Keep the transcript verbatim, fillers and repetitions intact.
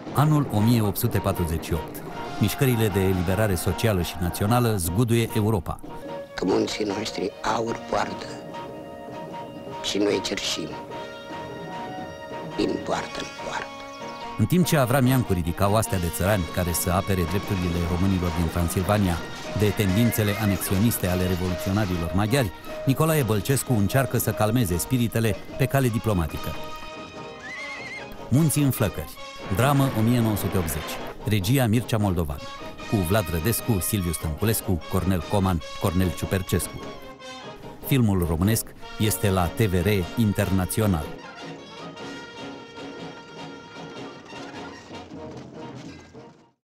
Anul o mie opt sute patruzeci și opt. Mișcările de eliberare socială și națională zguduie Europa. Că munții noștri aur poartă și noi cerșim din poartă în poartă. În timp ce Avram Iancu ridica oastea de țărani care să apere drepturile românilor din Transilvania de tendințele anexioniste ale revoluționarilor maghiari, Nicolae Bălcescu încearcă să calmeze spiritele pe cale diplomatică. Munții în flăcări. Dramă o mie nouă sute optzeci. Regia Mircea Moldovan. Cu Vlad Rădescu, Silviu Stănculescu, Cornel Coman, Cornel Ciupercescu. Filmul românesc este la T V R Internațional.